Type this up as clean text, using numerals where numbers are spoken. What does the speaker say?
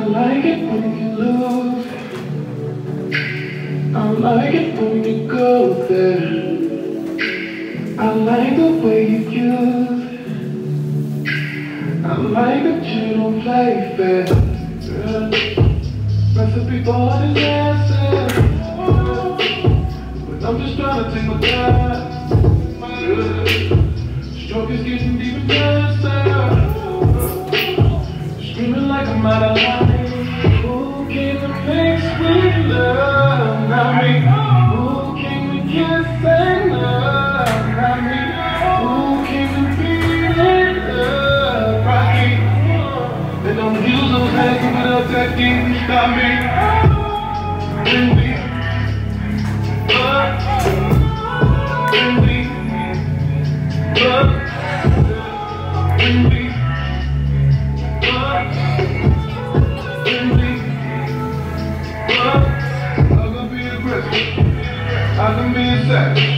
like it when you lose. I like it when you go there. I like the way you use. I like that you don't play fair. Recipe for disaster. But I'm just trying to take my time. Stroke is getting deeper faster. Screaming like I'm out of line. Who came to mix with love? Not me. Who came to kiss and love? Not me. Who came to be in love? Rocky. They don't use those hands to put up that game to stop me. Bring me up. Bring me up. Bring me up. Bring me up. I can be aggressive. I can be a savage.